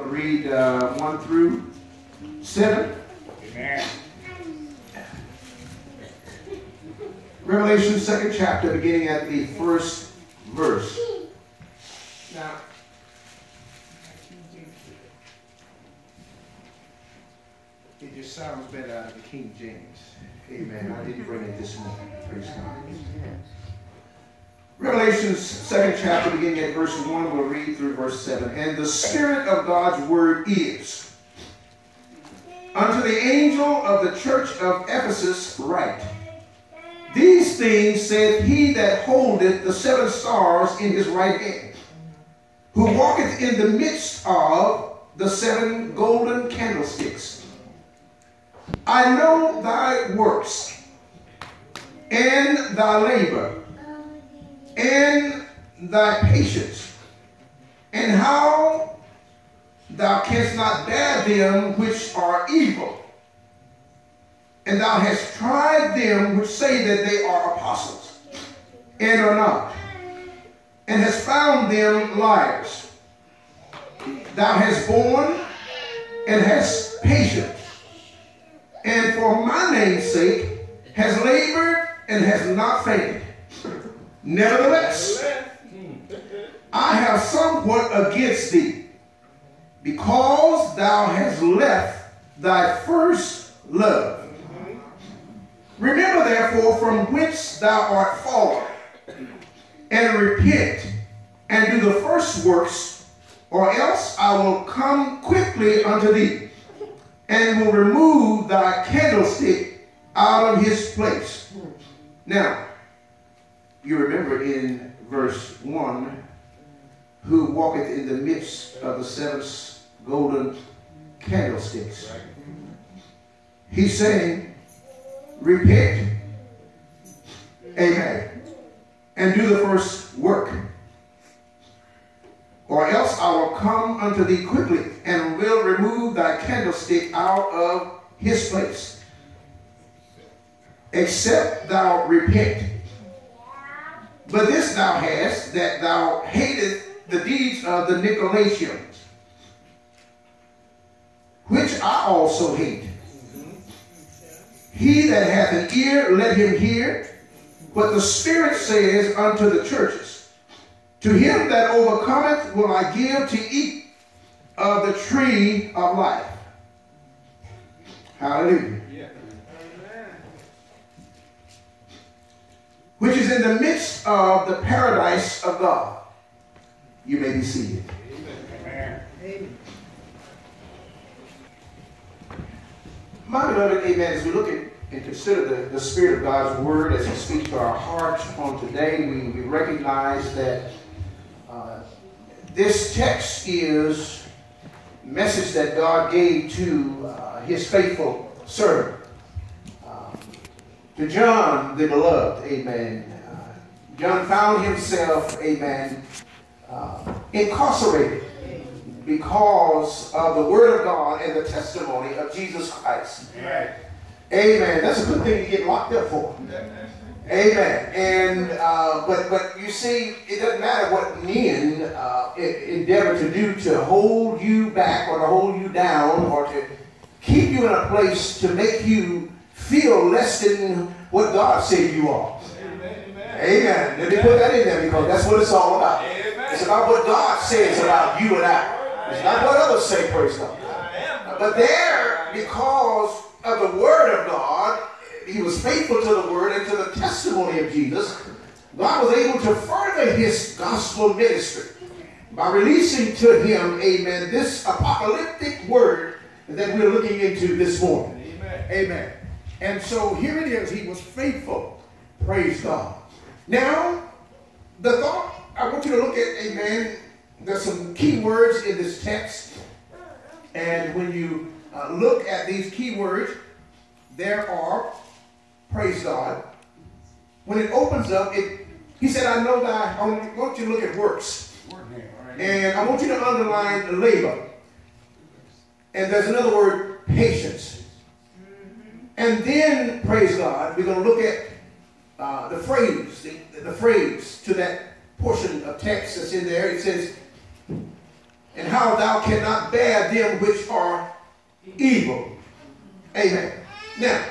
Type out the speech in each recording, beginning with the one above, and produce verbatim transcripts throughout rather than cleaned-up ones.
going to read uh, one through seven. Amen. Revelation second chapter, beginning at the first verse. Now, it just sounds better out of the King James. Amen. I didn't bring it this morning. Praise God. Revelation second chapter, beginning at verse one, we'll read through verse seven. And the Spirit of God's word is, unto the angel of the church of Ephesus write, these things saith he that holdeth the seven stars in his right hand, who walketh in the midst of the seven golden candlesticks. I know thy works, and thy labor, and thy patience, and how thou canst not bear them which are evil. And thou hast tried them which say that they are apostles, and are not, and hast found them liars. Thou hast borne, and hast patience, and for my name's sake has labored, and has not fainted. Nevertheless, I have somewhat against thee, because thou hast left thy first love. Remember therefore from whence thou art fallen, and repent, and do the first works, or else I will come quickly unto thee, and will remove thy candlestick out of his place. Now, you remember in verse one, who walketh in the midst of the seven golden candlesticks. He's saying, repent, amen, and do the first work, or else I will come unto thee quickly, and will remove thy candlestick out of his place, except thou repent. But this thou hast, that thou hatest the deeds of the Nicolaitans, which I also hate. He that hath an ear, let him hear what the Spirit says unto the churches. To him that overcometh will I give to eat of the tree of life. Hallelujah. Yeah. Which is in the midst of the paradise of God. You may be seated. Amen. Amen. My beloved, amen, as we look at and consider the, the Spirit of God's Word as He speaks to our hearts on today, we, we recognize that uh, this text is a message that God gave to uh, His faithful servant, um, to John the beloved, amen. Uh, John found himself, amen, uh, incarcerated because of the Word of God and the testimony of Jesus Christ. Right. Amen. That's a good thing to get locked up for. Amen. And uh, but but you see, it doesn't matter what men uh, endeavor to do to hold you back or to hold you down or to keep you in a place to make you feel less than what God said you are. Amen. Amen. Let me put that in there because that's what it's all about. Amen. It's about what God says about you and I. It's not what others say, praise God. But there, because of the Word of God, he was faithful to the Word and to the testimony of Jesus. God was able to further his gospel ministry by releasing to him, amen, this apocalyptic word that we're looking into this morning. Amen. Amen. And so here it is. He was faithful. Praise God. Now, the thought I want you to look at, amen, there's some key words in this text. And when you uh, look at these key words, there are, praise God, when it opens up, it, he said, I know that, I want you to look at works. And I want you to underline labor. And there's another word, patience. And then, praise God, we're going to look at uh, the phrase, the, the phrase to that portion of text that's in there. It says, and how thou cannot bear them which are evil. Amen. Now,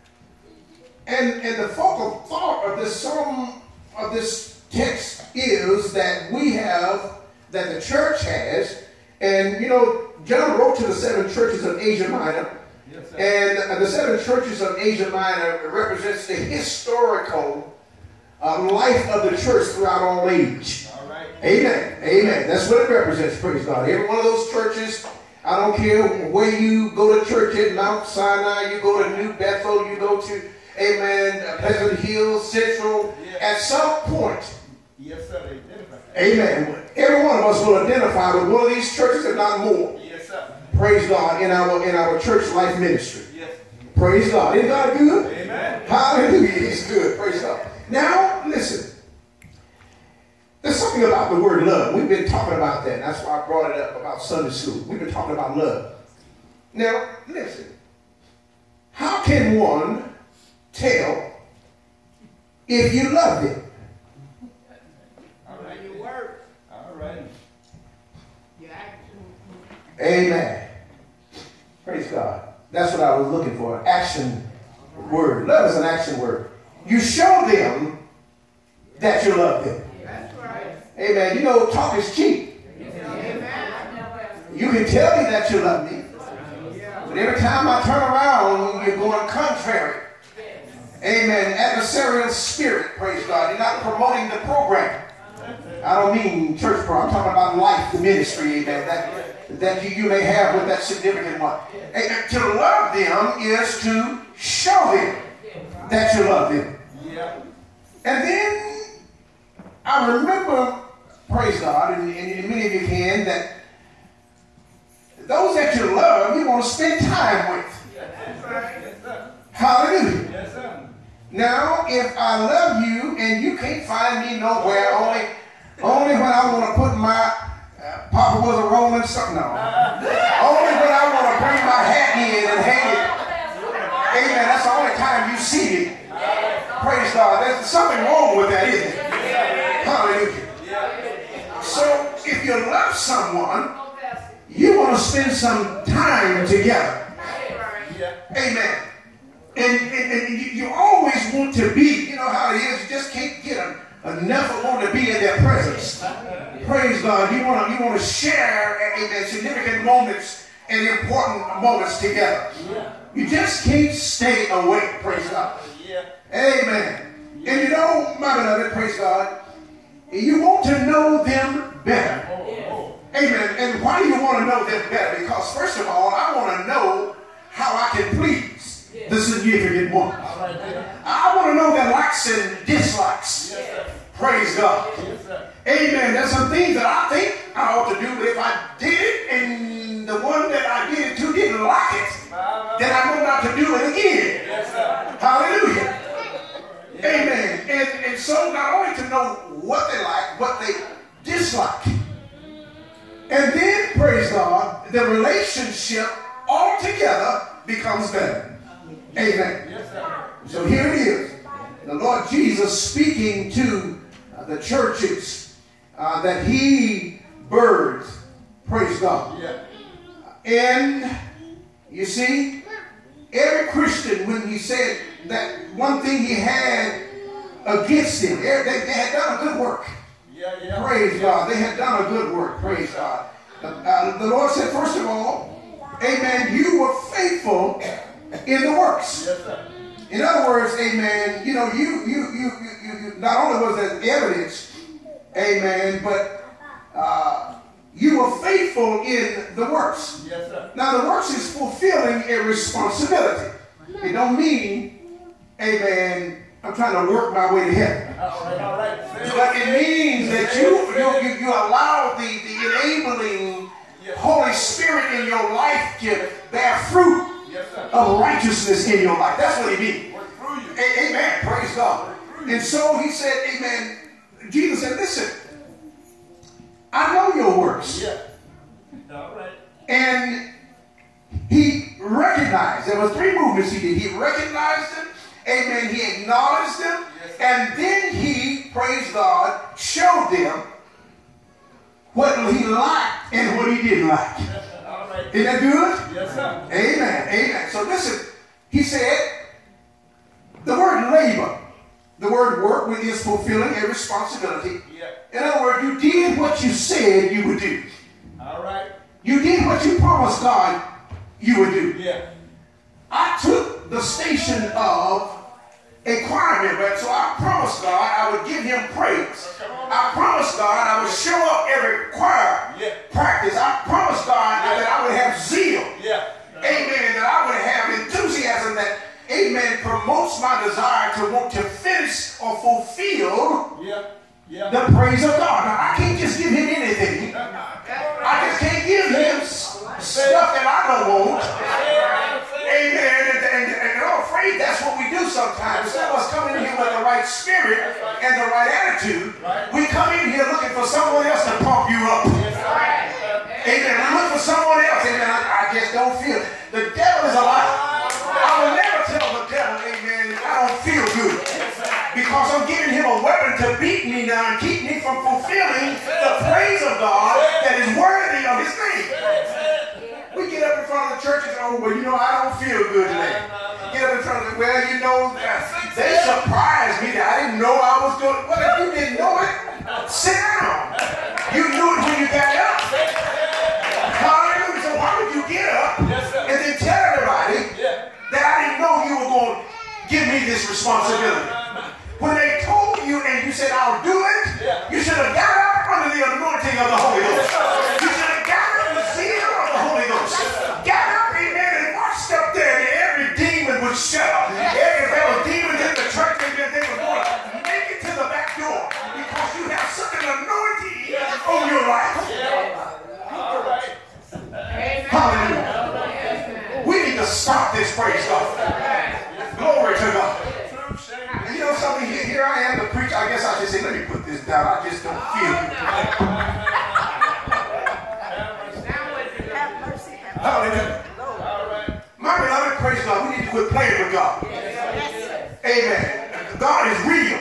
and, and the focal thought of this psalm, of this text is that we have, that the church has, and you know, John wrote to the seven churches of Asia Minor, yes, and uh, the seven churches of Asia Minor represents the historical uh, life of the church throughout all age. All right. Amen. Amen. That's what it represents, praise God. Every one of those churches, I don't care where you go to church at Mount Sinai, you go to New Bethel, you go to, amen, Pleasant Hill, Central, yeah. At some point, yes, sir, amen, every one of us will identify with one of these churches, if not more. Yes, sir. Praise God, in our in our church life ministry. Yes. Praise God. Isn't God good? Amen. Hallelujah. He's good. Praise God. Now, listen. There's something about the word love. We've been talking about that. That's why I brought it up about Sunday school. We've been talking about love. Now, listen. How can one tell if you love them? All right. You work. All right. You act. Amen. Praise God. That's what I was looking for. Action word. Love is an action word. You show them that you love them. That's right. Amen. You know, talk is cheap. Amen. You can tell me that you love me, but every time I turn around, you're going contrary. Amen. Adversarial spirit, praise God. You're not promoting the program. I don't mean church program. I'm talking about life, the ministry, amen, that, that you, you may have with that significant one. Amen. To love them is to show them that you love them. Yeah. And then I remember, praise God, and, and many of you can, that those that you love, you want to spend time with. Yes, sir. Yes, sir. Hallelujah. Yes, sir. Now, if I love you and you can't find me nowhere, only, only when I want to put my, uh, Papa was a Roman, something on. Only when I want to bring my hat in and hang it. Amen. That's the only time you see me. Praise God. There's something wrong with that, isn't it? Hallelujah. So, if you love someone, you want to spend some time together. Amen. And, and, and you, you always want to be, you know how it is, you just can't get a, enough of wanting to be in their presence. Praise God. You want to you want to share, amen, significant moments and important moments together. You just can't stay away. Praise God. Amen. And you know, my beloved, praise God, you want to know them better. Amen. And why do you want to know them better? Because first of all, I want to know how I can please the significant one. I want to know their likes and dislikes. Praise God. Amen. There's some things that I think I ought to do, but if I did it and the one that I did it to didn't like it, then I know not to do it again. Hallelujah. Amen. And, and so not only to know what they like, what they dislike. And then, praise God, the relationship altogether becomes better. Amen. Yes, sir. So here it is. The Lord Jesus speaking to uh, the churches uh, that he birthed. Praise God. Yeah. And you see, every Christian, when he said that one thing he had against him, they, they had done a good work. Yeah, yeah. Praise God. They had done a good work. Praise God. Uh, the Lord said, first of all, amen, you were faithful in the works. Yes, sir. In other words, amen, you know, you, you, you, you, you not only was there evidence, amen, but uh, you were faithful in the works. Yes, sir. Now, the works is fulfilling a responsibility. It don't mean, amen, I'm trying to work my way to heaven. All right, all right. But it means that you, you, you, you allow the, the enabling Holy Spirit in your life to bear fruit of righteousness in your life. That's what he means. A- amen. Praise God. And so he said, amen. Jesus said, listen, I know your works. Yeah. All right. And he recognized, there were three movements he did. He recognized them. Amen. He acknowledged them. Yes. And then he, praise God, showed them what he liked and what he didn't like. All right. Isn't that good? Yes, sir. Amen. Amen. So listen, he said, the word labor, the word work is fulfilling a responsibility. Yeah. In other words, you did what you said you would do. All right. You did what you promised God you would do. Yeah. I took the station of a choir member, so I promised God I would give him praise. I promised God I would show up every choir Yeah. practice. I promised God Yeah. that I would have zeal. Yeah. Amen. That I would have enthusiasm that, amen, promotes my desire to want to finish or fulfill Yeah. Yeah. the praise of God. Now, I can't just give him anything. I just can't give him s- stuff that I don't want. Amen. And, and, and I'm afraid that's what we do sometimes. Instead of us coming in here with the right spirit and the right attitude, we come in here looking for someone else to pump you up. Amen. We look for someone else. Amen. I, I just don't feel. The devil is a liar. I will never tell the devil, amen, I don't feel good. Because I'm giving him a weapon to beat me now and keep me from fulfilling the praise of God that is worthy of his name. We get up in front of the church and say, oh, well, you know, I don't feel good today. Get up in front of the, well, you know, they surprised me that I didn't know I was doing. Well, if you didn't know it, sit down. You knew it when you got up. Hallelujah. So why would you get up and then tell everybody that I didn't know you were going to give me this responsibility? When they told you and you said, I'll do it, you should have got up under the anointing of the Holy Ghost. You should have got up in the zeal of the Holy Ghost. Got up, amen, and watched up there and every demon would shut up. Every fellow demon in the church, amen, they were going to make it to the back door because you have such an anointing on your life. All right. Hallelujah. We need to stop this, praise God. Glory to God. And you know something, here, here I am, the preacher. I guess I should say, let me put this down. I just don't feel it. Hallelujah. My beloved, praise God. We need to quit playing with God. Amen. God is real.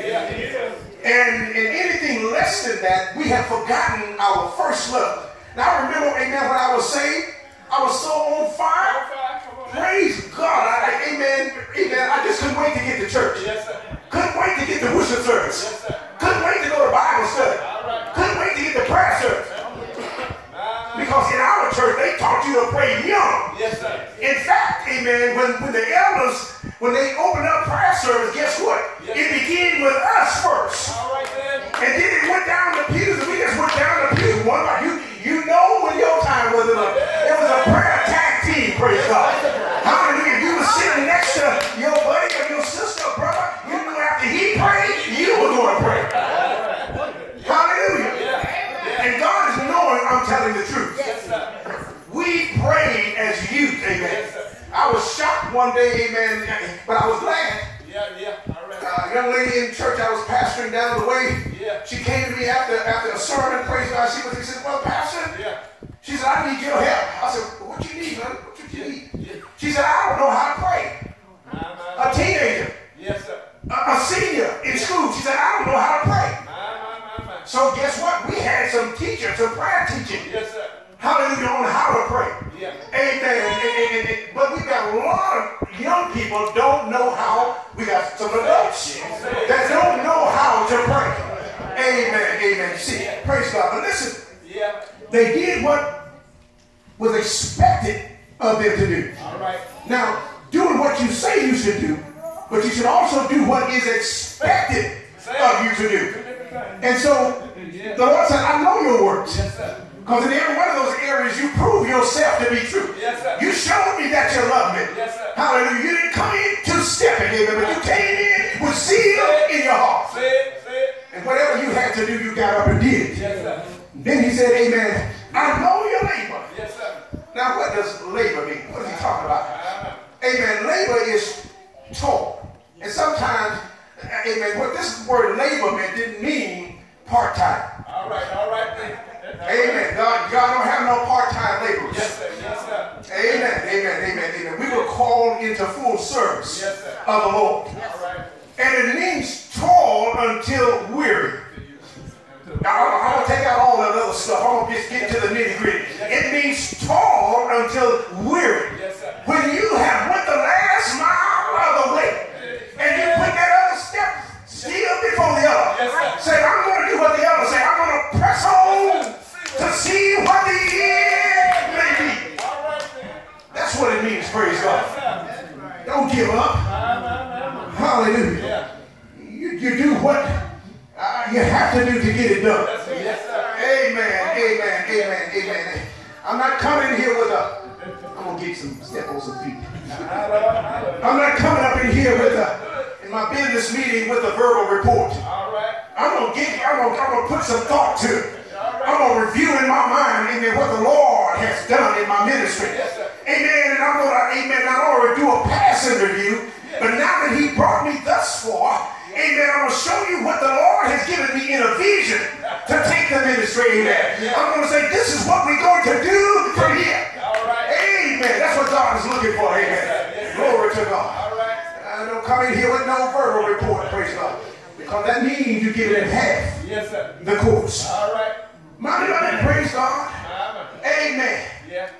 And in anything less than that, we have forgotten our first love. Now I remember, amen, when I was saved, I was so on fire. Praise God. I, amen. Amen. I just couldn't wait to get to church. Yes, sir. Couldn't wait to get to worship service. Yes, sir. Couldn't wait to go to Bible study. Right. Couldn't wait to get to prayer service. Because in our church, they taught you to pray young. Yes, sir. In fact, amen, when, when the elders, when they opened up prayer service, guess what? Yes. It began with us first. All right, then. And then it went down the pews, and we just went down the pews. One by you, you know when your time was. It was, it was a prayer tag team, praise God. Hallelujah. You were sitting next to your buddy or your sister or brother. You knew after he prayed, you were going to pray. Hallelujah. And God is knowing I'm telling the truth. Yes, sir. We prayed as youth, amen. I was shocked one day, amen, but I was glad. Yeah, yeah. All right. Uh, a young lady in church I was pastoring down the way, Yeah. she came to me after after a sermon, praise God. She was, he said, well, Pastor, Yeah. she said, I need your help. I said, well, what you need, honey? What you need? Yeah. She said, I don't know how to pray. My, my, A teenager, yes, sir. a, a senior in school, she said, I don't know how to pray. My, my, my, my. So guess what? We had some teachers, some prayer teaching. Yes, sir. Hallelujah, on how to pray. Yeah. Amen. And, and, and, and, but we got a lot of young people don't know how. We got some adults that don't know how to pray. Amen. Amen. See, praise God. But listen, Yeah. they did what was expected of them to do. All right. Now, doing what you say you should do, but you should also do what is expected of you to do. And so, the Lord said, I know your works. Yes, sir. Because in every one of those areas, you prove yourself to be true. Yes, sir. You showed me that you love me. Yes, sir. Hallelujah. You didn't come in two-stepping, amen, but you came in with zeal in your heart. Say it, say it. And whatever you had to do, you got up and did. Yes, sir. Then he said, amen, I know your labor. Yes, sir. Now, what does labor mean? What is he talking about? Uh, Amen. Labor is toil. And sometimes, amen, what this word labor meant didn't mean part-time. all right, all right. Then. Amen. God, God don't have no part-time laborers. Yes, sir. Yes, sir. Amen. Amen. Amen. Amen. We were called into full service Yes, sir. of the Lord. All right. And it means toil until weary. Now, I'm going to take out all that other stuff. I'm going to just get to the nitty until weary. Yes, sir. When you have went the last mile of the way, and you put that other step still before the other, Yes, sir. say, I'm going to do what the other say. I'm going to press on to see what the end may be. All right, then. That's what it means, praise God. Yes, sir. Don't give up. My, my, my, my. Hallelujah. Yeah. You, you do what uh, you have to do to get it done. Yes, sir. Yes, sir. Amen, amen, amen, amen. I'm not coming here with a, I'm going to get some step on some feet. I'm not coming up in here with a, in my business meeting with a verbal report. All right. I'm going to get, I'm going to, I'm going to put some thought to it. I'm going to review in my mind, amen, what the Lord has done in my ministry. Yes, sir. Amen, and I'm going to, amen, not only do a passing review, but now that he brought me thus far, amen, I'm going to show you what the Lord has given me in a vision to take the ministry, amen. Yeah. I'm going to say, this is what we're going to do from here. All right. Amen. That's what God is looking for, amen. Yes, sir. Glory to God. All right. I don't come in here with no verbal report, praise God. Because that means you give it in half Yes, sir. the course. All right. My beloved, praise God. My, my. Amen. Yeah.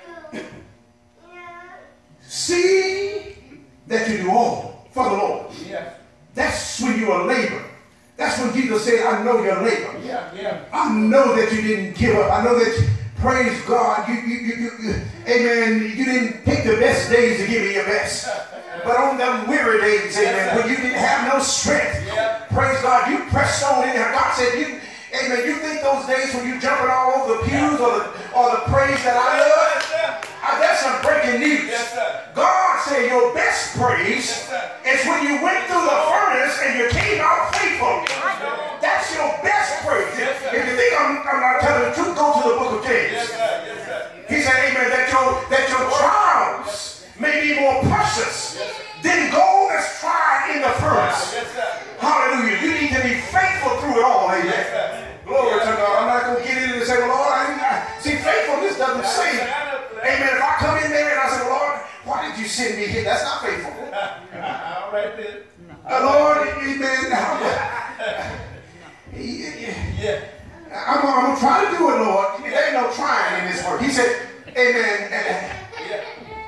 See that you do all for the Lord. Yeah. That's when you are labor. That's when Jesus said, I know your labor. Yeah. Yeah. I know that you didn't give up. I know that, praise God, you, you, you, you, you amen, you didn't pick the best days to give me your best. But on them weary days, amen, when you didn't have no strength, Yeah. praise God, you pressed on in there. God said, you, amen, you think those days when you jumping all over the pews or the, or the praise that I love? Yes, sir. Uh, that's some breaking news. Yes, sir. God said your best praise Yes, sir. is when you went through the furnace and you came out faithful. That's your best praise. Yes, sir. If you think I'm, I'm not telling the truth, go to the book of James. Yes, sir. Yes, sir. He said, amen, that your, that your trials may be more precious than gold that's tried in the furnace. Yes, sir. Hallelujah. You need to be faithful through it all, amen. Yes, sir. Glory Yes, to God. I'm not going to get in and say, well, Lord, I, I see, faithfulness doesn't say, amen, if I come in there and I say, well, Lord, why did you send me here? That's not faithful. All right, then. Uh, Lord, amen. I'm, Yeah. I'm, I'm going to try to do it, Lord. There ain't no trying in this work. He said, amen. Yeah.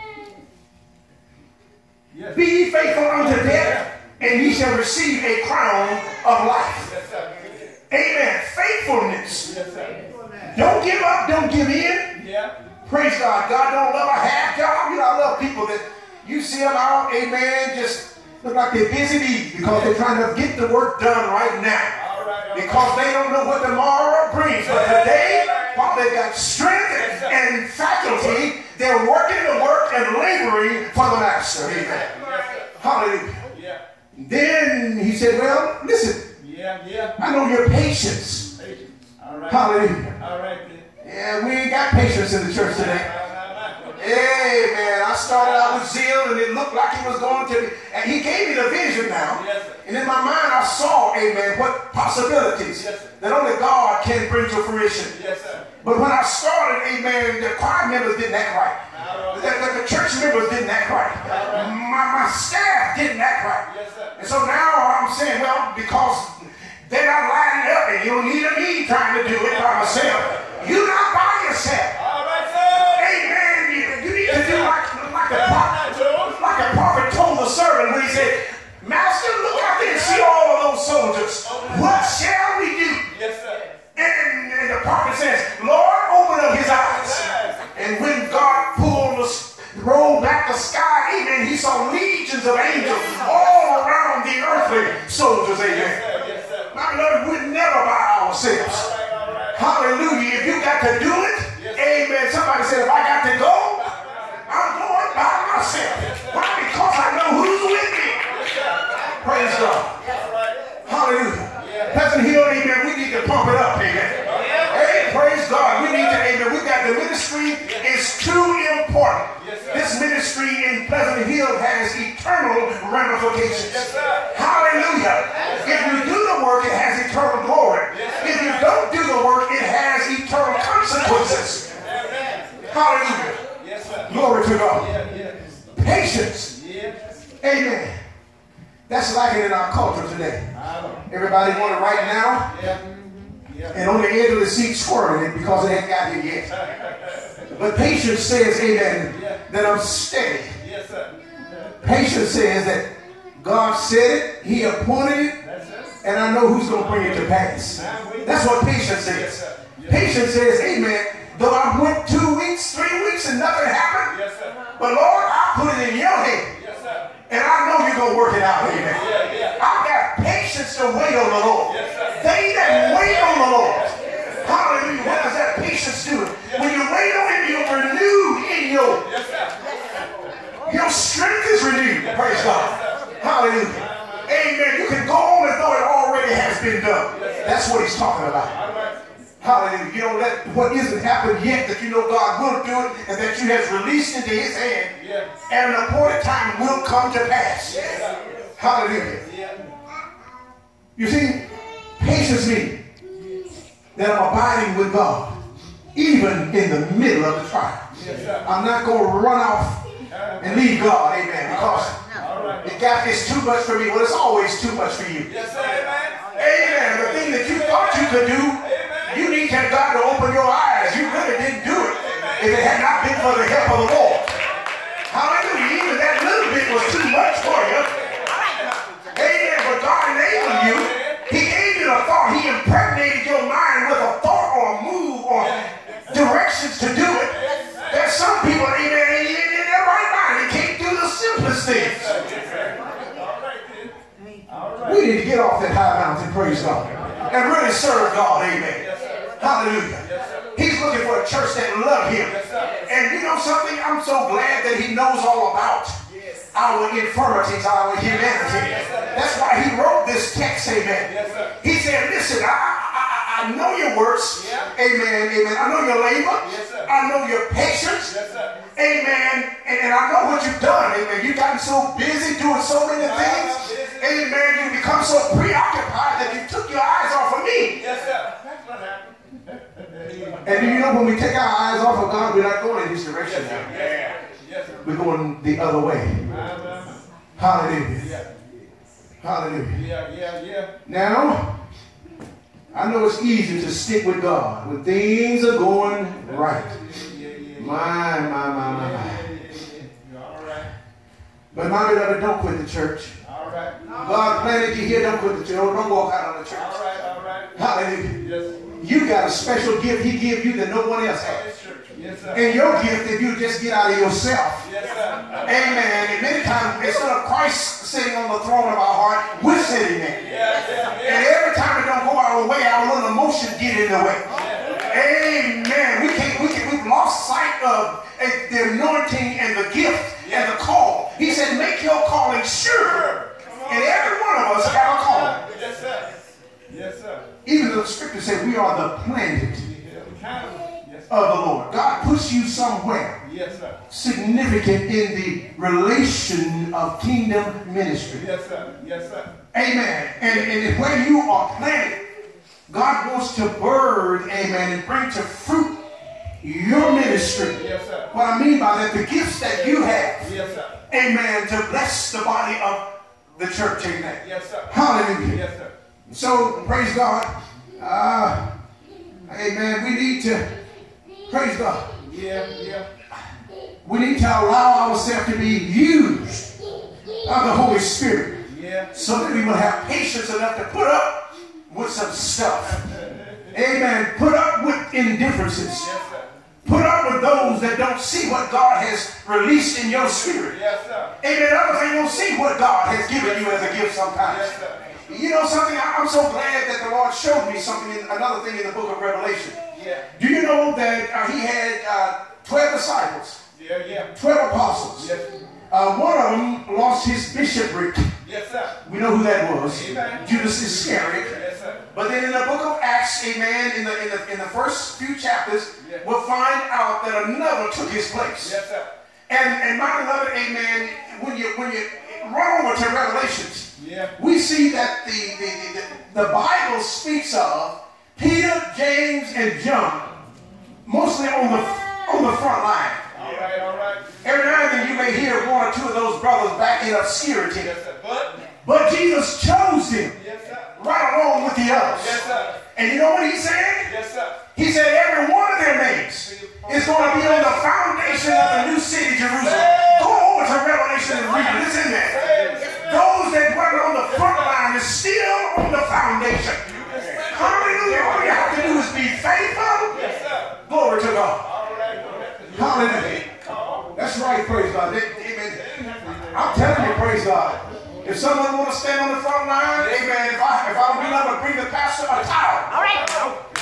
Yes. Be ye faithful unto death, and ye shall receive a crown of life. Yes, sir. Amen. Faithfulness. Yes, sir. Don't give up. Don't give in. Yeah. Praise God. God don't love a half job. You know, I love people that you see them out, amen, just look like they're busy bees because they're trying to get the work done right now. All right. All right. Because they don't know what tomorrow brings. But today, while they've got strength and faculty, they're working the work and laboring for the master. Amen. Yes, sir. Hallelujah. Yeah. Then he said, well, listen, Yeah. Yeah. I know your patience. Patience. All right. Hallelujah. All right, then. Yeah, we ain't got patience in the church today. My, my, my. Amen. I started out with zeal and it looked like he was going to, and he gave me the vision now. Yes, sir. And in my mind I saw, amen, what possibilities Yes, sir. that only God can bring to fruition. Yes, sir. But when I started, amen, the choir members didn't act right. All The, right. the, the church members didn't act right. My, my staff didn't act right. Yes, sir. And so now I'm saying, well, because they're not lining up and you don't need me trying to do it by myself. You're not by yourself. All right, sir. Amen. You, you need Yes, to do sir. like, like, the Yes, prophet, sir. like the prophet told the servant when he said, Master, look out there and see all of those soldiers. What shall we do? Yes, sir. And, and the prophet says, Lord, open up his eyes. And when God pulled the rolled back the sky, amen, he saw legions of angels all around the earthly soldiers, amen. Yes, sir. Yes, sir. My Lord, we're never by ourselves. All right. All right. Hallelujah. If you got to do it, Yes, amen. Somebody said, if I got to go, I'm going by myself. Why? Because I know who's with me. Praise God. All right. Hallelujah. Pleasant Hill, amen. We need to pump it up, amen. Hey, praise God. We need to, amen. We got the ministry is too important. Yes, sir. This ministry in Pleasant Hill has eternal ramifications. Yes, sir. Hallelujah. If you do the work, it has eternal glory. If you don't do the work, it has eternal consequences. Amen. Hallelujah. Yes, sir. Glory to God. Yeah. Yeah. Patience. Yes. Amen. That's lacking in our culture today. I know. Everybody want it right now, Yeah. Yeah. and on the edge of the seat squirting it because it ain't got here yet. But patience says, amen, Yeah. that I'm steady. Yes, sir. Patience says that God said it, he appointed it, That's it. and I know who's going to bring it to pass. That's what patience Yes, is. sir. Yes. Patience says, amen, though I went two weeks, three weeks, and nothing happened, Yes, sir. but Lord, I put it in your hand, Yes, sir. and I know you're going to work it out, amen. Yeah, yeah. I've got patience to wait on the Lord. Yes, sir. They that wait on the Lord. Hallelujah. What does that patience do? When you wait on him, you're renewed in your, Yes, sir. your strength is renewed. Praise God. Hallelujah. Amen. You can go on as though it already has been done. That's what he's talking about. All right. Hallelujah. You don't let what isn't happened yet that you know God will do it and that you have released into his hand. Yeah. And an appointed time will come to pass. Hallelujah. Yeah. You see, patience means that I'm abiding with God, even in the middle of the trial. Yes, sir. I'm not going to run off and leave God, amen, because All right. it got it's too much for me. Well, it's always too much for you. Yes, sir. Amen. Amen. The thing that you thought you could do, you need to have God to open your eyes. You really didn't do it if it had not been for the help of the Lord. Hallelujah. Even that little bit was too much for you. Amen. But God enabled you. He gave you a thought. He impregnated your mind with a thought or a move or directions to do it. There's some people, amen, in, in their right mind, they can't do the simplest things. All right, then. All right. We need to get off that high mountain, praise God, and really serve God, amen. Hallelujah. He's looking for a church that love him. And you know something? I'm so glad that he knows all about our infirmities, our humanity. That's why he wrote this text, amen. He said, listen, I, I, I know your works, amen, amen. I know your labor. I know your patience. Amen. And, and I know what you've done. Amen. You've gotten so busy doing so many things. Amen. You become so preoccupied that you took your eyes off of me. Yes, sir. That's what happened. And do you know when we take our eyes off of God, we're not going in this direction now. Yeah. Yes, sir. We're going the other way. Uh-huh. Hallelujah. Yeah. Hallelujah. Yeah, yeah, yeah. Now, I know it's easy to stick with God when things are going right. Yeah, yeah, My, my, my, my, my. yeah. All right. But my beloved, don't quit the church. All right. God planted you here, don't quit the church. Don't, don't walk out on the All church. right, all right. Hallelujah. Yes. You got a special gift he gave you that no one else has. Yes, church. Yes, sir. And your gift, if you just get out of yourself. Yes, sir. Amen. And many times, instead of Christ sitting on the throne of our heart, we're sitting there. Yeah, yeah, yeah. And every time it don't go our way, our little emotion get in the way. Amen. We can't, we can, we've lost sight of uh, the anointing and the gift and the call. He said, make your calling sure. And every one of us have a calling. Yes, sir. Yes, sir. Even though the scripture said we are the planted Yes, of the Lord. God puts you somewhere yes, sir. significant in the relation of kingdom ministry. Yes, sir. Yes, sir. Amen. And, and where you are planted, God wants to birth, amen, and bring to fruit your ministry. Yes, sir. What I mean by that, the gifts that you have, Yes, sir. amen, to bless the body of the church, amen. Yes, sir. Hallelujah. Yes, sir. So, praise God. Uh, amen. We need to, praise God. Yeah, yeah. We need to allow ourselves to be used of the Holy Spirit Yeah. so that we will have patience enough to put up with some stuff. Amen. Put up with indifferences. Yes, sir. Put up with those that don't see what God has released in your spirit. Yes, sir. Amen. Others they don't see what God has given you as a gift sometimes. Yes, sir. You know something? I'm so glad that the Lord showed me something, in, another thing in the book of Revelation. Yeah. Do you know that uh, he had uh, twelve disciples, Yeah, yeah. twelve apostles? Yes. Uh, one of them lost his bishopric. Yes, sir. We know who that was. Amen. Judas Iscariot. Yes, sir. But then in the book of Acts, amen, in the, in the, in the first few chapters, Yeah. we'll find out that another took his place. Yes, sir. And, and my beloved, amen, when you, when you run over to Revelations, Yeah. we see that the, the, the, the Bible speaks of Peter, James, and John, mostly on the, on the front line. All right, all right. Every now and then you may hear one or two of those brothers back in obscurity. Yes, sir. But. But Jesus chose them Yes, sir. right along with the others. Yes, sir. And you know what he said? Yes, sir. He said every one of their names It's going to be on the foundation of the new city, Jerusalem. Go over to Revelation and read it. It's in there. Those that were on the front line is still on the foundation. Hallelujah. All you have to do is be faithful. Glory to God. Hallelujah. That's right, praise God. Amen. I'm telling you, praise God. If someone want to stand on the front line, amen, if I, if I don't do nothing but bring the pastor a towel. All right.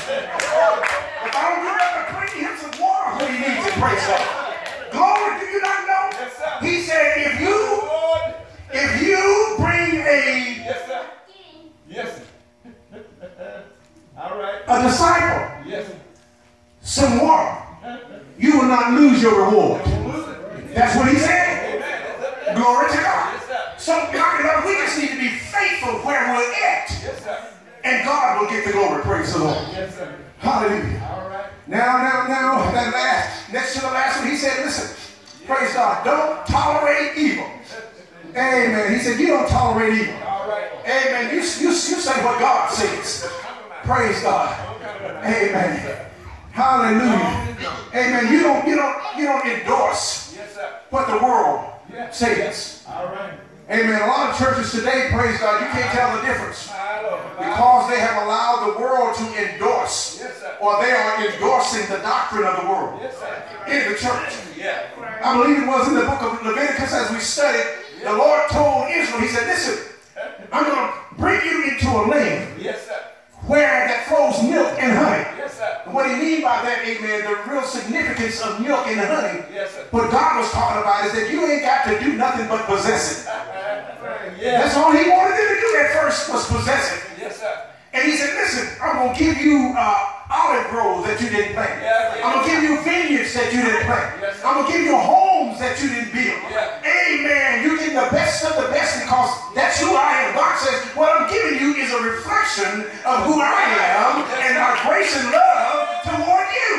If I don't do nothing but bring him some water when he needs it, praise God. Glory, do you not know? He said, if you, if you bring a, Yes, sir. Yes, sir. All right. a disciple Yes, sir. some water, you will not lose your reward. That's what he said. Glory to God. So God, we just need to be faithful where we're at. Yes, sir. And God will get the glory. Praise the Lord. Yes, sir. Hallelujah. All right. Now, now, now, that last, next to the last one, he said, listen, praise God, don't tolerate evil. Amen. He said, you don't tolerate evil. All right. Amen. You, you, you say what God says. Praise God. Amen. Hallelujah. Amen. You don't, you don't, you don't endorse Yes, sir. what the world Yes. says. All right. Amen. A lot of churches today, praise God, you can't tell the difference. My Lord. Because they have allowed the world to endorse, Yes, sir. or they are endorsing the doctrine of the world Yes, sir. in the church. Yeah. I believe it was in the book of Leviticus as we studied, the Lord told Israel, he said, listen, I'm going to bring you into a land Yes, sir. where that flows milk and honey. Yes, sir. What he mean by that, amen, the real significance of milk and honey, Yes, sir. what God was talking about is that you ain't got to do nothing but possess it. Yes. That's all he wanted them to do at first was possess it. Yes, sir. And he said, listen, I'm going to give you uh, olive groves that you didn't plant. Yeah, yeah. I'm going to give you vineyards that you didn't plant. Yes, sir. I'm going to give you homes that you didn't build. Yeah. Amen. You get the best of the best because that's who I am. God says, what I'm giving you is a reflection of who I am and my grace and love toward you.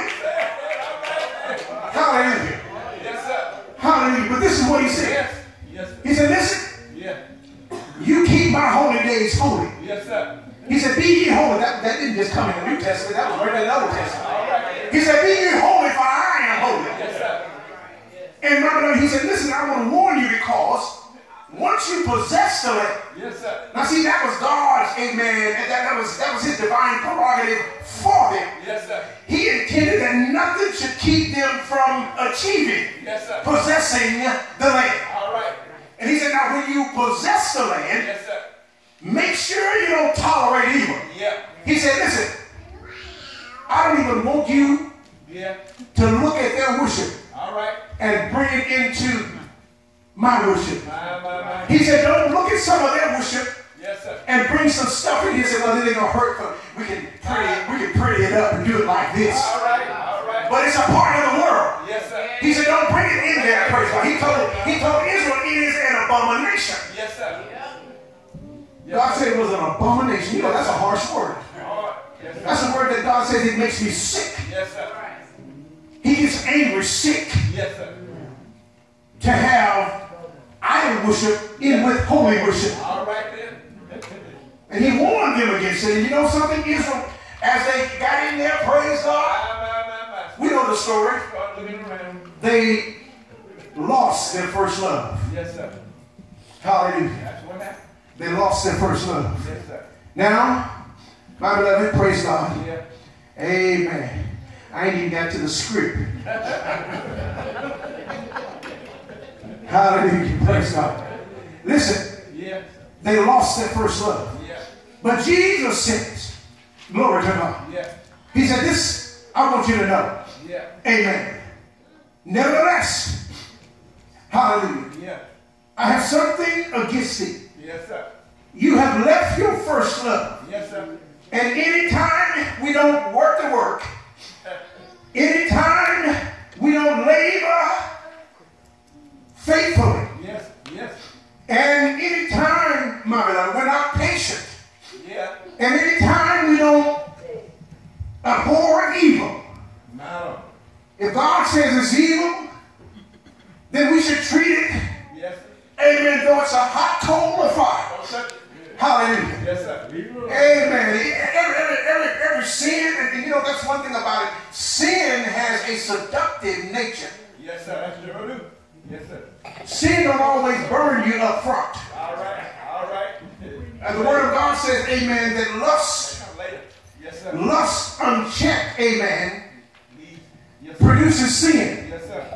Hallelujah. Yes, sir. Hallelujah. But this is what he said. Yes. Yes, sir. He said, listen, Yeah. you keep my holy days holy. Yes, sir. He said, be ye holy. That, that didn't just come in the New Testament. That was right in the Old Testament. All right. He said, be ye holy, for I am holy. Yes, sir. And my brother, he said, listen, I want to warn you because once you possess the land, Yes, sir. now see, that was God's, amen, and that, that, was, that was his divine prerogative for them. Yes, sir. He intended that nothing should keep them from achieving, Yes, sir. possessing the land. All right. And he said, now when you possess the land, Yes, sir. make sure you don't tolerate evil. Yeah. He said, listen, I don't even want you Yeah. to look at their worship All right. and bring it into my worship. My, my, my. He said, don't look at some of their worship Yes, sir. and bring some stuff in here and say, well, it ain't gonna hurt, but we can pretty it, we can pretty it up and do it like this. All right. All right. But it's a part of the world. Yes, sir. He said, don't bring it in there, praise God. He told, he told Israel it is an abomination. Yes, sir. God said it was an abomination. You know, that's a harsh word. All right. Yes, sir. That's a word that God says it makes me sick. Yes, sir. He gets angry, sick, Yes, sir. to have idol worship in with holy worship. All right then. And he warned them against it. And you know something? Israel, as they got in there, praise God, My, my, my, my. we know the story. Start looking around. They lost their first love. Yes, sir. Hallelujah. That's what happened. They lost their first love. Yes, sir. Now, my beloved, praise God. Yeah. Amen. I ain't even got to the script. Hallelujah. Praise God. Listen, Yeah. they lost their first love. Yeah. But Jesus says, glory to God. Yeah. He said, this, I want you to know. Yeah. Amen. Nevertheless, hallelujah, Yeah. I have something against thee. Yes, sir. You have left your first love. Yes, sir. And anytime we don't work the work, anytime we don't labor faithfully, Yes. Yes. and anytime, my beloved, we're not patient, Yeah. and anytime we don't abhor evil, Madam. if God says it's evil, then we should treat it, Yes. amen, though it's a hot coal of fire. Don't touch it. Hallelujah. Yes, sir. Amen. Every, every, every, every sin, and you know, that's one thing about it. Sin has a seductive nature. Yes, sir. That's sure do. Yes, sir. Sin don't always burn you up front. All right. All right. And the word of God says, amen, that lust, yes, sir. lust unchecked, amen, Yes, sir. produces sin. Yes, sir.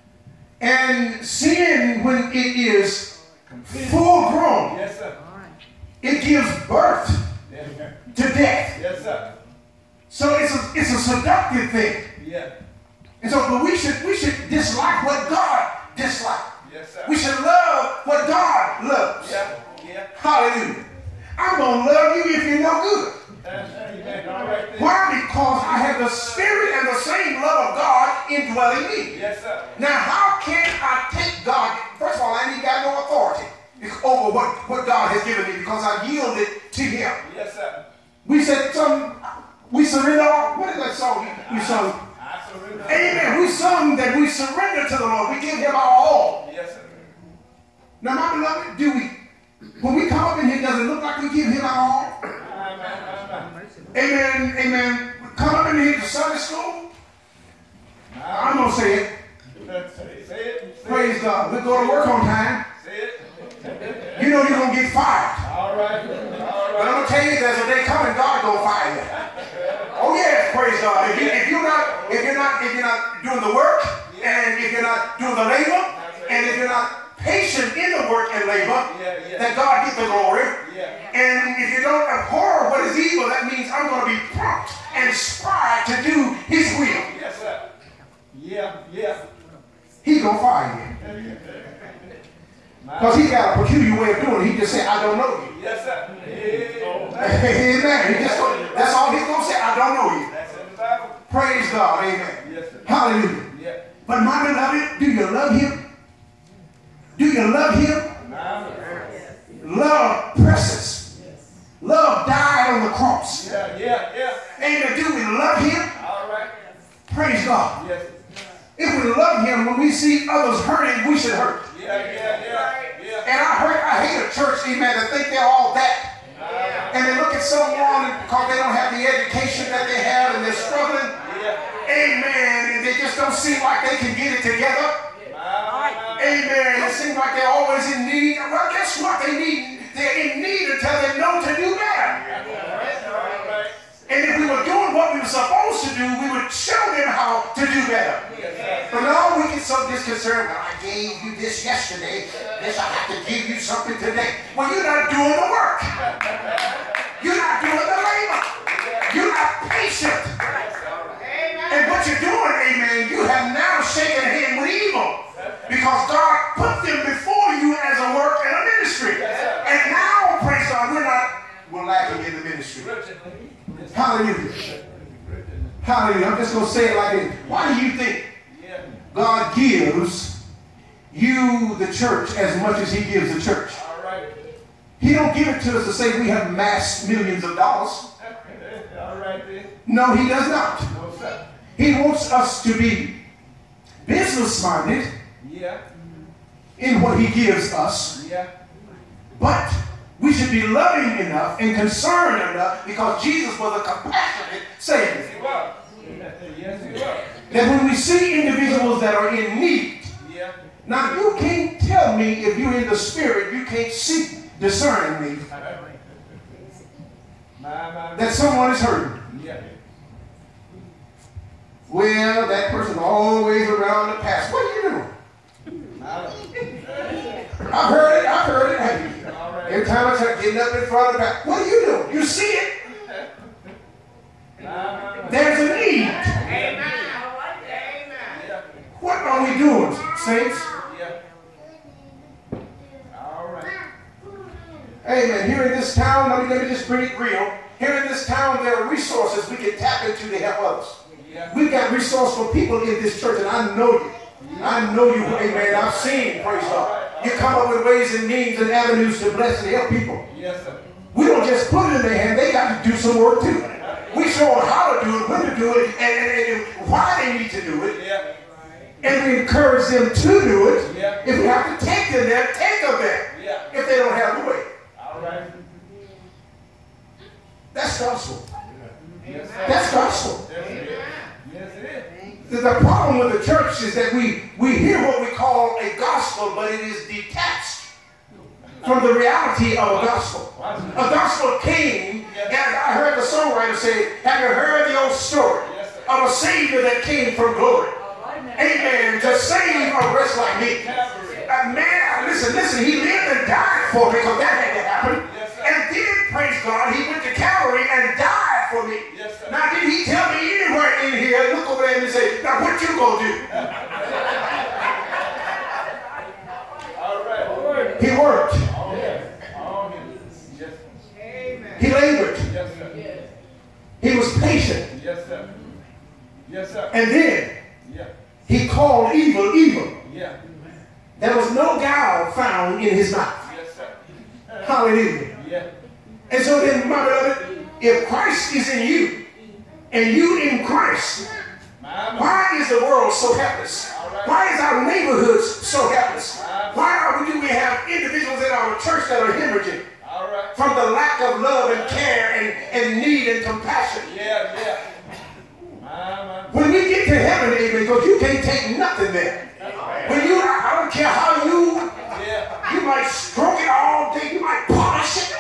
And sin, when it is full grown, Yes, sir. it gives birth Yes, sir. to death. Yes, sir. So it's a, it's a seductive thing. Yeah. And so but we should we should dislike what God dislikes. Yes, sir. We should love what God loves. Yeah. Yeah. Hallelujah. I'm going to love you if you're no good. That's amen. All right. Then. Why? Because I have the spirit and the same love of God indwelling me. Yes, sir. Now, how can I take God? First of all, I ain't got no authority over what, what God has given me because I yielded to Him. Yes, sir. We said some, we surrender all. What is that song we sung? I surrender. Amen. We sung that we surrender to the Lord. We give Him our all. Yes, sir. Now, my beloved, do we, when we come up in here, does it look like we give Him our all? Amen. Amen. Amen. Amen. Come up in here to Sunday school. I'm going to say it. Say, say it. Say Praise it. God. We'll go to work on time. Say it. You know you're going to get fired. All right. All But I'm right. going to tell you, there's a day coming, God going to fire you. Oh, yes, praise God. If, you, if, you're not, if, you're not, if you're not doing the work, and if you're not doing the labor, and if you're not patient in the work and labor, Yeah, yeah. that God get the glory. Yeah. And if you don't abhor what is evil, that means I'm going to be prompt and inspired to do His will. Yes, sir. Yeah. Yeah. He going to fire you. Because He got a peculiar way of doing it. He just said, I don't know you. Yes, sir. Amen. Amen. He just, that's all He's going to say, I don't know you. That's in the Bible. Praise God. Amen. Yes, sir. Hallelujah. Yeah. But my beloved, do you love Him? Do you love Him? Amen. Love presses. Love died on the cross. Yeah, yeah, yeah. Amen. Do we love Him? All right. Praise God. Yes. If we love Him, when we see others hurting, we should hurt. Yeah, yeah, yeah. Yeah. And I hurt, I hate a church, amen, that think they're all that. And they look at someone because they don't have the education that they have and they're struggling. Yeah. Amen. And they just don't seem like they can get it together. Amen. Amen. It seems like they're always in need. Well, guess what? They need, they're in need until they know to do better. All right. And if we were doing what we were supposed to do, we would show them how to do better. But now we get so disconcerted. Well, I gave you this yesterday. This I have to give you something today. Well, you're not doing the work. You're not doing the labor. You're not patient. And what you're doing, amen, you have now shaken hand with evil. Because God put them before you as a work and a ministry. And now, praise God, we're not, we're lacking in the ministry. Hallelujah. Hallelujah. I'm just going to say it like this. Why do you think God gives you, the church, as much as He gives the church? All right. He don't give it to us to say we have amassed millions of dollars. All right then. No, He does not. No, sir. He wants us to be business-minded Yeah. in what He gives us. Yeah. But we should be loving enough and concerned enough, because Jesus was a compassionate Savior. Yes, he was. Yes, he was. That when we see individuals that are in need, Yeah. now you can't tell me if you're in the spirit, you can't see discerning me My, my, that someone is hurting. yeah. Well, that person always around the past. What are you doing? My, I've heard it. I've heard it. Have you? all right. Every time I start getting up in front of the back, what are you doing? You see it. My, my, my. There's a need. Yeah. What are we doing, saints? Yeah. All right. Amen. Here in this town, let me, let me just bring it real. Here in this town, there are resources we can tap into to help others. Yeah. We've got resourceful people in this church, and I know you. I know you, amen. I've seen, praise God. You come up with ways and means and avenues to bless and help people. Yes, sir. We don't just put it in their hand. They got to do some work too. We show them how to do it, when to do it, and, and, and why they need to do it. Yeah. And we encourage them to do it. Yeah. If we have to take them there, take them there. Yeah. If they don't have the way. All right. gospel. Yes, sir. That's gospel. Yes, it is. Yes, it is. The, the problem with the church is that we, we hear what we call a gospel, but it is detached from the reality of a gospel. A gospel came, and I heard the songwriter say, have you heard the old story of a Savior that came from glory? Amen. To save a wretch like me. Uh, man, listen, listen, he lived and died for me, because that had to happen. And then, praise God, he went to Calvary and died for me. Now, did he tell me anywhere in here, look over there and say, now what you gonna do? All right. He worked. Oh, yes. Oh, yes. Yes. He labored. Yes, sir. He was patient. Yes, sir. Yes, sir. And then Yeah. he called evil evil. Yeah. There was no guile found in his mouth. Yes, sir. Hallelujah. Yeah. And so then, my beloved, if Christ is in you and you in Christ, why is the world so helpless? Why is our neighborhoods so helpless? Why are we, do we have individuals in our church that are hemorrhaging from the lack of love and care and, and need and compassion? Yeah, yeah. My, my. When we get to heaven, amen, because you can't take nothing there. When you, I don't care how you, Yeah. you might stroke it all day, you might polish it.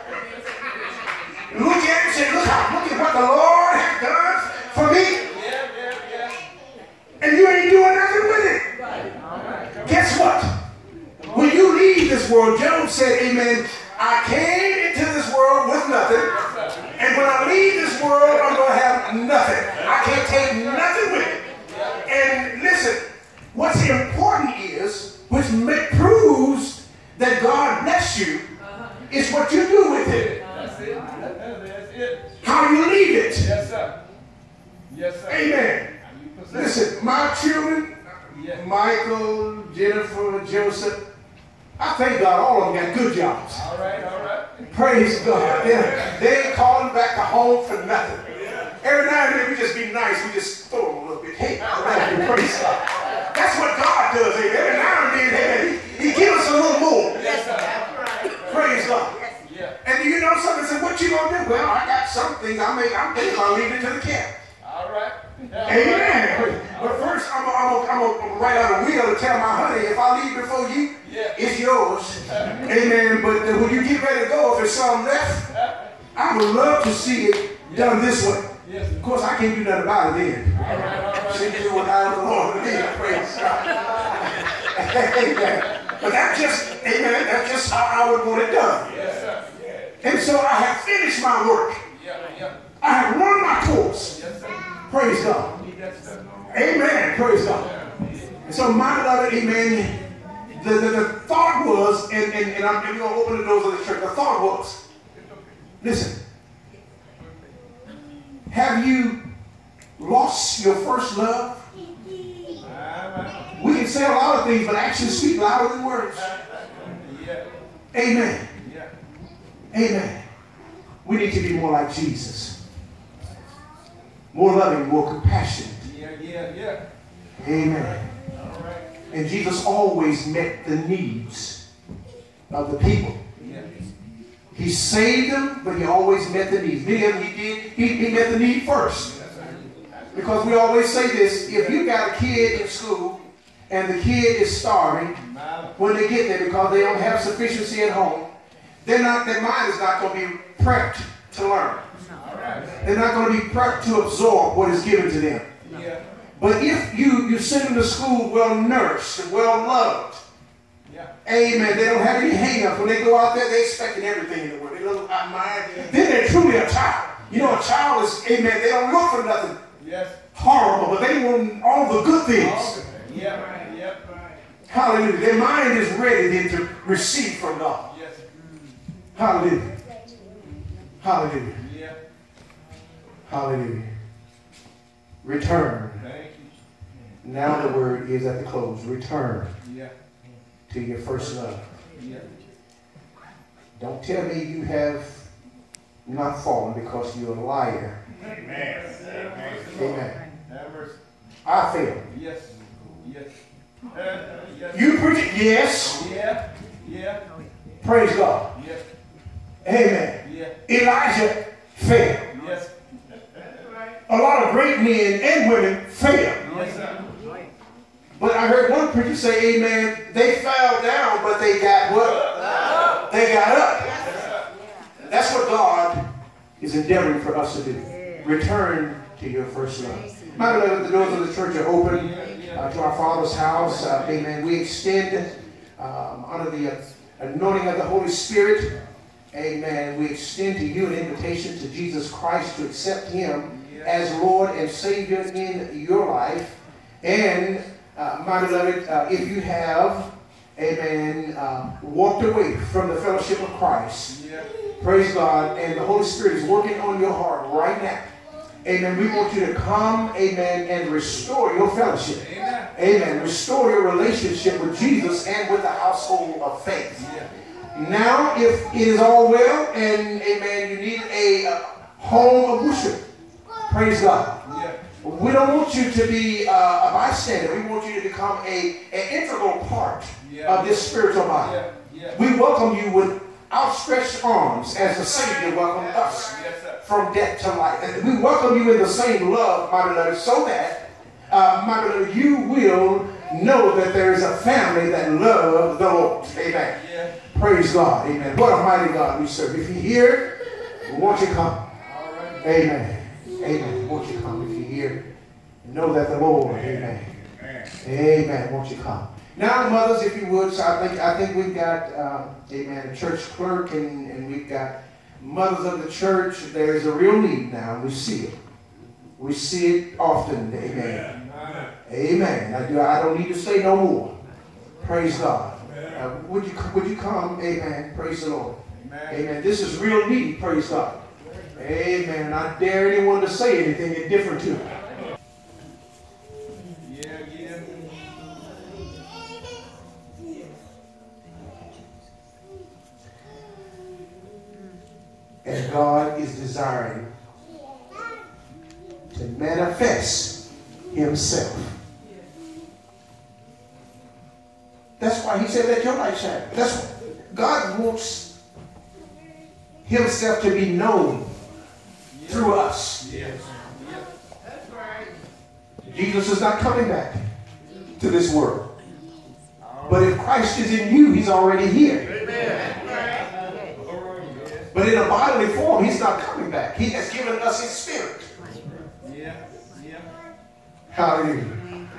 Look at it and say, look how, look at what the Lord has done for me. Yeah, yeah, yeah. And you ain't doing nothing with it. Guess what? When you leave this world, Job said, amen, I came into this world with nothing. And when I leave this world, I'm going to have nothing. I can't take nothing with it. And listen, what's important is, which proves that God bless you, is what you do with it. That's it. That's it. How you leave it. Yes, sir. Yes, sir. Amen. You possess. Listen, my children, Yeah. Michael, Jennifer, Joseph, I thank God all of them got good jobs. All right, all right. Praise God. They, they ain't calling back to home for nothing. Every now and then we just be nice. We just throw them a little bit. Hey, praise God. That's what God does. Hey, every now and then, hey, he, he gives us a little more. Yes, sir. Praise God. Yeah. And you know something? Say, what you gonna do? Well, I got some things I make. I'm thinking about leaving it to the camp. All right. Amen. But, but first, I'm gonna I'm I'm I'm write out a will to tell my honey, if I leave before you, Yeah. it's yours. Amen. But uh, when you get ready to go, if there's some left, I would love to see it done this way. Yes. Of course, I can't do nothing about it then. All right, all right. She do what I the Lord will do. Praise God. Amen. But that's just, amen, that's just how I would want it done. Yes, sir. And so I have finished my work. Yeah, yeah. I have run my course. Yes, sir. Praise God. Need that stuff. Amen. Praise God. And so my beloved, amen, the, the, the thought was, and, and, and I'm, I'm going to open the doors of the church. The thought was, listen, have you lost your first love? We can say a lot of things, but actions speak louder than words. Yeah. Amen. Yeah. Amen. We need to be more like Jesus. More loving, more compassionate. Yeah, yeah, yeah. Amen. All right. And Jesus always met the needs of the people. Yeah. He saved them, but he always met the needs. Many of them he did, he, he met the need first. Because we always say this, if you got a kid in school and the kid is starving when they get there because they don't have sufficiency at home, they're not, their mind is not going to be prepped to learn. All right. They're not going to be prepped to absorb what is given to them. Yeah. But if you, you send them to school well nourished and well loved, Yeah. amen, they don't have any hang-ups. When they go out there, they're expecting everything in the world. They look out mind. Then they're truly a child. You know, a child is, amen, they don't look for nothing Yes. horrible, but they want all the good things. Yeah. Yeah. Hallelujah. Their mind is ready then to receive from God. Yes. Hallelujah. Hallelujah. Yeah. Hallelujah. Return. Thank you. Now the word is at the close. Return Yeah. to your first love. Yeah. Don't tell me you have not fallen because you're a liar. Amen. Amen. Have mercy. I failed. Yes. Yes. Uh, yes. You preach it. Yes. Yeah. Yeah. Praise God. Yeah. Amen. Yeah. Elijah failed. Yes. A lot of great men and women fail. Yes, sir. But I heard one preacher say, amen, they fell down, but they got what? Up. They got up. That's what God is endeavoring for us to do. Return to your first love. My beloved, the doors of the church are open uh, to our Father's house. Uh, amen. We extend um, under the uh, anointing of the Holy Spirit. Amen. We extend to you an invitation to Jesus Christ to accept Him as Lord and Savior in your life. And uh, my beloved, uh, if you have, amen, uh, walked away from the fellowship of Christ, yeah. Praise God, and the Holy Spirit is working on your heart right now. Amen. We want you to come, amen, and restore your fellowship. Amen. Amen. Restore your relationship with Jesus and with the household of faith. Yeah. Now, if it is all well and, amen, you need a uh, home of worship, praise God. Yeah. We don't want you to be uh, a bystander. We want you to become a, an integral part yeah. of this spiritual body. Yeah. Yeah. We welcome you with outstretched arms as the Savior welcomed us yes, from death to life. And we welcome you in the same love, my beloved, so that, uh, my beloved, you will know that there is a family that loves the Lord. Amen. Yeah. Praise God. Amen. What a mighty God we serve. If you're here, won't you come? All right. Amen. Amen. Won't you come? If you're here, know that the Lord. Amen. Amen. Amen. Won't you come? Now, mothers, if you would, so I think I think we've got, um, amen, a church clerk, and, and we've got mothers of the church. There is a real need now, and we see it. We see it often. Amen. Amen. Amen. I, do, I don't need to say no more. Praise God. Uh, would you would you come? Amen. Praise the Lord. Amen. Amen. This is real need. Praise God. Amen. I dare anyone to say anything different to it. And God is desiring to manifest Himself. That's why He said, let your light shine. That's what God wants Himself to be known yes. through us. Yes. That's right. Jesus is not coming back to this world. But if Christ is in you, He's already here. Amen. But in a bodily form, He's not coming back. He has given us His Spirit. Yeah. Yeah. Hallelujah.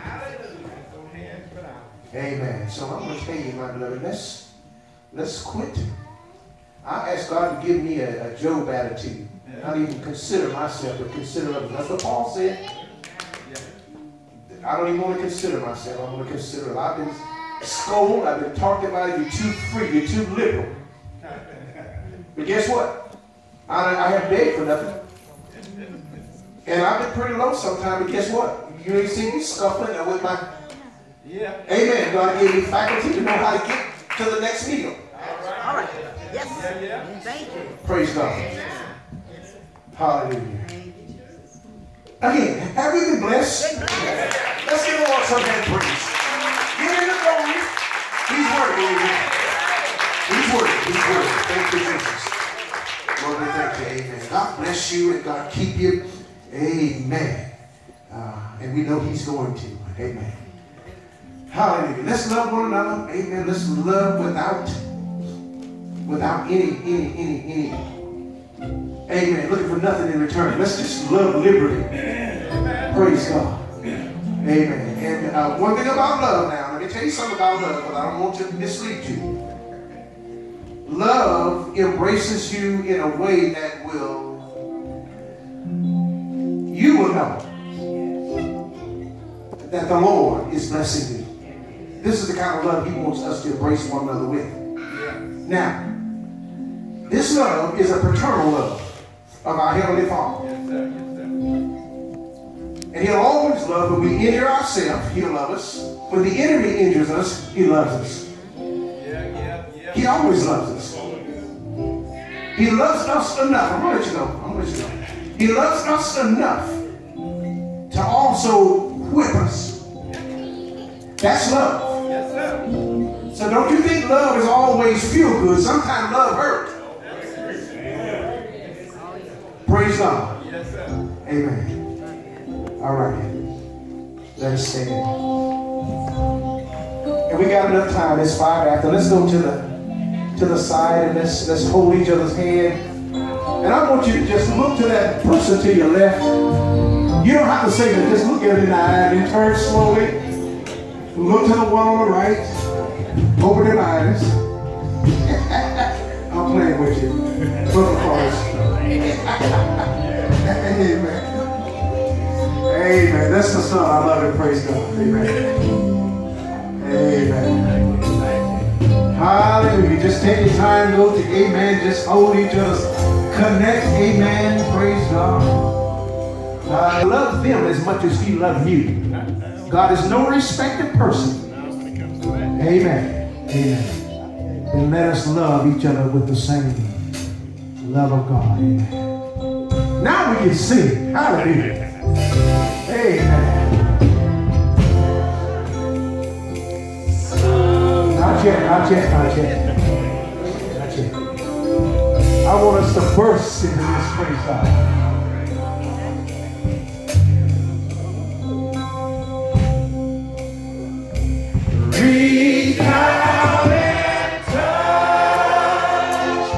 Amen. So I'm going to tell you, my beloved, let's, let's quit. I ask God to give me a, a Job attitude. Yeah. Not even consider myself, but consider others. That's what Paul said. Yeah. I don't even want to consider myself. I want to consider. I've been scolded. I've been talked about. You're too free. You're too liberal. But guess what? I, I have begged for nothing. And I've been pretty low sometimes, but guess what? You ain't see me scuffling with my... Yeah. Amen. God gave me faculty to know how to get to the next meal. All right. All right. Yes. Yeah, yeah. Thank you. Praise God. Hallelujah. Again, have we been blessed? Let's give the Lord some hand praise. Give Him the glory. He's worthy. He's worthy. He's worthy. Thank you, Jesus. Lord, we thank you. Amen. God bless you and God keep you. Amen. Uh, and we know He's going to. Amen. Hallelujah. Let's love one another. Amen. Let's love without, without any, any, any, any. Amen. Looking for nothing in return. Let's just love liberally. Praise God. Amen. And uh, one thing about love now, let me tell you something about love, because I don't want to mislead you. Love embraces you in a way that will, you will know that the Lord is blessing you. This is the kind of love He wants us to embrace one another with. Now, this love is a paternal love of our Heavenly Father. And He'll always love when we injure ourselves, He'll love us. When the enemy injures us, He loves us. He always loves us. He loves us enough. I'm going to let you know. I'm going to let you know. He loves us enough to also whip us. That's love. Yes, sir. So don't you think love is always feel good. Sometimes love hurts. Praise God. Yes, sir. Amen. All right. Let us stand. And we got enough time. It's five after. Let's go to the to the side and let's let's hold each other's hand. And I want you to just look to that person to your left. You don't have to say that. Just look at it in the eye and then turn slowly. Look to the one on the right. Open your eyes. I'm playing with you. Brother Forrest. Amen. Amen. That's the son. I love it. Praise God. Amen. Amen. Hallelujah. Just take your time, go to amen. Just hold each other's connect. Amen. Praise God. I love them as much as he loved you. God is no respected person. Amen. Amen. And let us love each other with the same love of God. Amen. Now we can sing. Hallelujah. Amen. Not yet, not yet, not yet. Not yet. I want us to burst into this praise God. Reach out and touch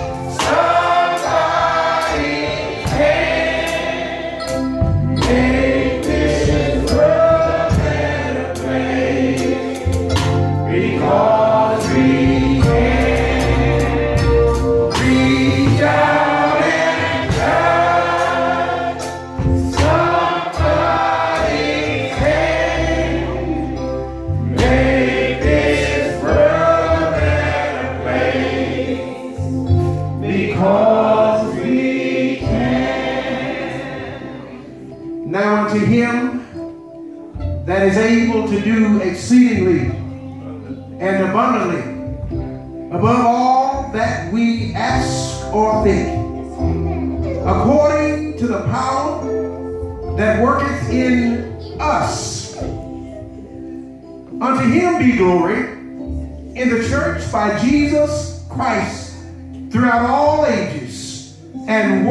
somebody's hand. Make this world a better place. Because we can. Reach out and touch somebody's hand. Make because we can. Now unto him that is able to do exceedingly and abundantly above all that we ask or think, according to the power that worketh in us. Unto him be glory in the church by Jesus Christ throughout all ages and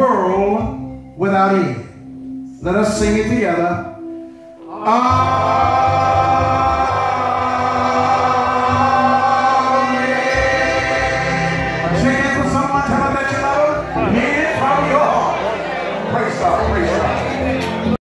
world without end. Let us sing it together. Amen.